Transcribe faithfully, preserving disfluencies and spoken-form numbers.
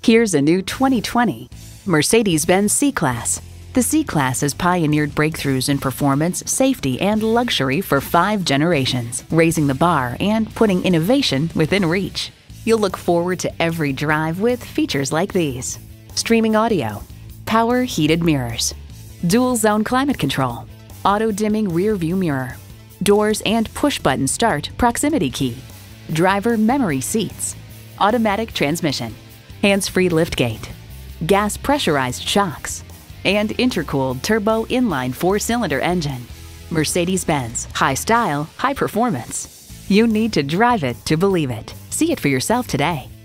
Here's a new twenty twenty Mercedes-Benz C-Class. The C-Class has pioneered breakthroughs in performance, safety, and luxury for five generations, raising the bar and putting innovation within reach. You'll look forward to every drive with features like these: streaming audio, power heated mirrors, dual zone climate control, auto dimming rear view mirror, doors and push button start proximity key, driver memory seats, automatic transmission, hands-free liftgate, gas pressurized shocks, and intercooled turbo inline four-cylinder engine. Mercedes-Benz, high style, high performance. You need to drive it to believe it. See it for yourself today.